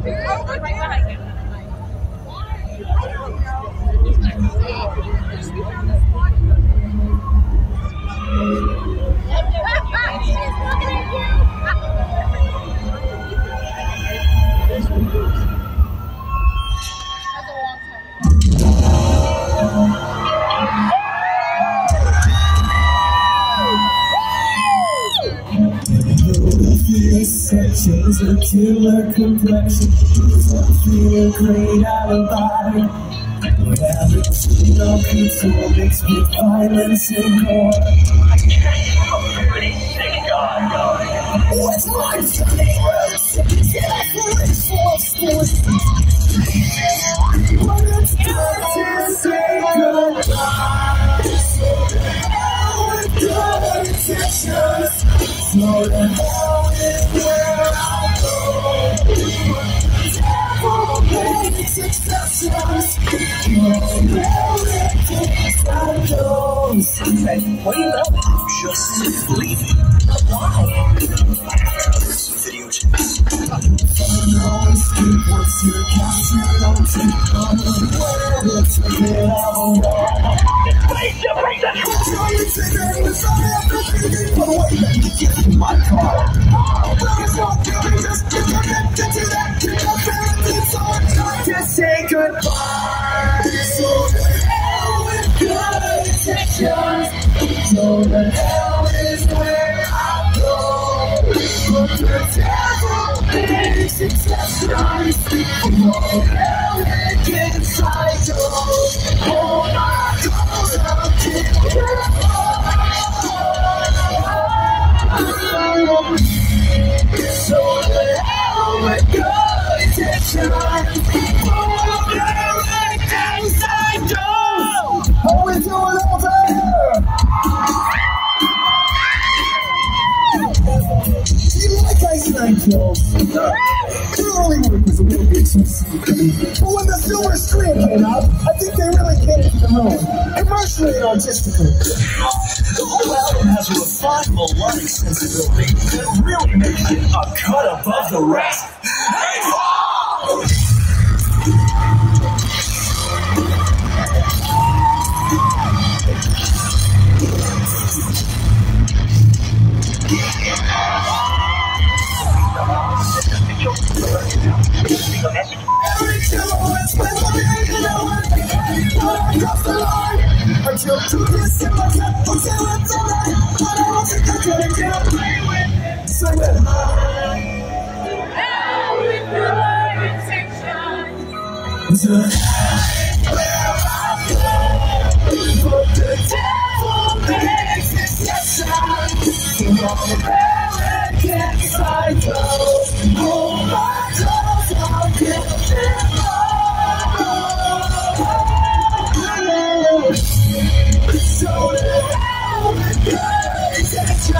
She's a killer complexion, I'm feeling great alibi. No control mixed with violence and gore. I can't help pretty sick God. What's my turning roots? Did I finish for sports? But it's time to say goodbye. Hell with good intentions. So the hell is where I'll go. Devil makes exceptions. Hey, what do you know? Just leaving. Why? After this video checks. Once you're captured on tape, I'm aware it's a bit of a break that! Tell you to the side of the get in my car. It's not good, just get connected to that. Keep up it's all time to say goodbye. So the hell with good intentions. So the hell is where I go. But the devil makes exceptions. Oh, hell and get cycles. Oh my God, I'll get so the hell with good intentions. Oh, hell and cycles. How we doing over here? You like Ice Nine Kills? Their early work was a little bit too sleepy, but when the silver screen came out, I think they really hit it to the moon, commercially and artistically. The whole album has a refined melodic sensibility that really makes it a cut above the rest. Hey, Paul! Until to this in my cup, until it's all right. I don't think I could get away with it. Sing it. Hell with good intentions. The hell where I go. But the devil makes exceptions. So all the hell and get cycles. Oh my God, I'll get them all. So the hell with good intentions.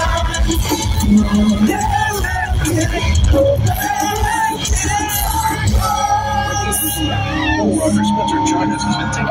Roger Spencer Chavez has been taken